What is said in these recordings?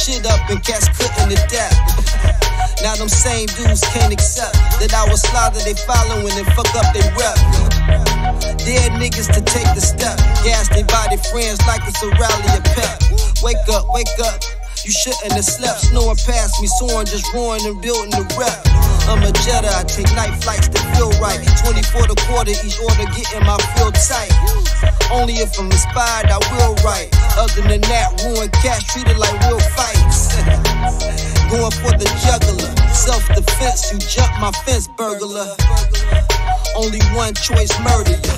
shit up and cats couldn't adapt. Now them same dudes can't accept that I was slaughter they following and fuck up they rep. Dead niggas to take the step, gas they body friends like it's a rally of pep. Wake up, you shouldn't have slept. Snoring past me, soaring, just roaring and building the rep. I'm a Jedi, I take night flights that feel right. 24 the quarter, each order getting my feel tight. Only if I'm inspired, I will write. Other than that, ruin cash, treated like real fights. Going for the juggler, self-defense, you jump my fence, burglar. Only one choice, murder ya.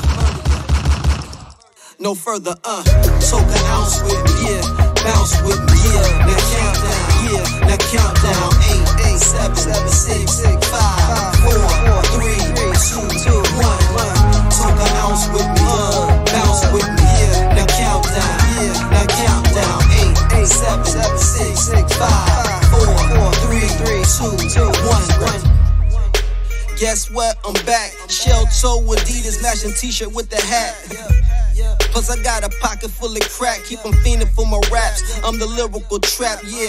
No further, Soak an ounce with me, yeah. Bounce with me, yeah. Now countdown, yeah. Now countdown. 8, 7, 6, 5, 4, 3, 2, 1. Soak an ounce with me, bounce with me, yeah. Now countdown, yeah. Now countdown. 8, 7, 6, 5, 4, 3, 2, 1. Guess what? I'm back. Shell toe, Adidas, matching t-shirt with the hat. Plus I got a pocket full of crack, keep them fiending for my raps. I'm the lyrical trap, yeah.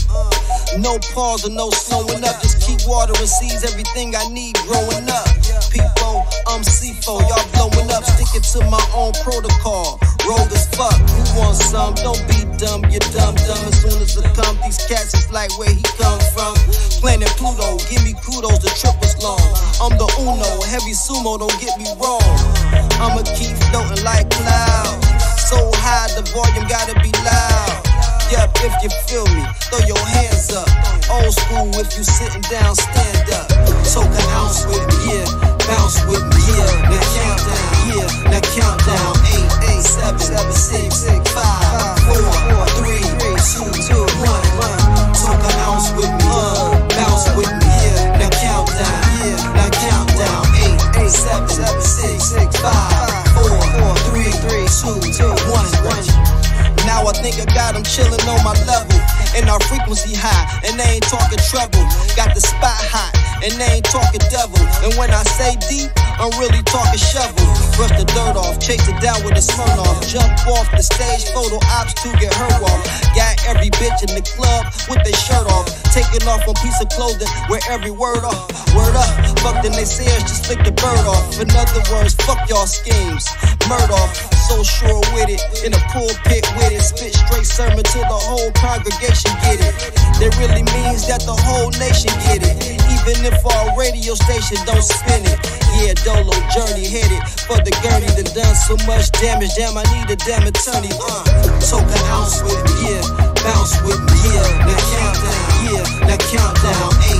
No pause or no slowing up, just keep watering seeds, everything I need growing up. People, I'm C4, y'all blowing up, sticking to my own protocol. Rogue as fuck, you want some, don't be dumb, you're dumb. As soon as I come, these cats is like where he come from. Planet Pluto, give me kudos, the trip was long. I'm the Uno, heavy sumo, don't get me wrong. I'ma keep floating like clouds, so high the volume gotta be loud. Yep, if you feel me, throw your hands up. Old school, if you sitting down, stand up. Soak an ounce with me, yeah. Bounce with me, yeah. Now countdown, yeah. Now countdown. 8, 7, 6, 5, 4, 3, 2, 1. Soak an ounce with me, bounce with me, yeah. Now countdown, yeah. Now countdown. 8, 7, 6, 5, 4, 3, 2, 1. Now I think I got them chillin' on my level, and our frequency high, and they ain't talking treble. Got the spot hot, and they ain't talking devil. And when I say deep, I'm really talking shovel. Brush the dirt off, chase it down with a Smirnoff. Jump off the stage, photo ops to get her off. Got every bitch in the club with their shirt off, taking off one piece of clothing with every word off. Word up, fuck the naysayers, just flick the bird off. In other words, fuck y'all schemes. Murdoch, so sure with it, in a pulpit with it. Spit straight sermon till the whole congregation get it. That really means that the whole nation get it, even if our radio station don't spin it. Yeah, Dolo journey headed for the gurney that done so much damage. Damn, I need a damn attorney. Soak an ounce with me, yeah. Bounce with me, yeah. Now countdown, yeah. Now countdown.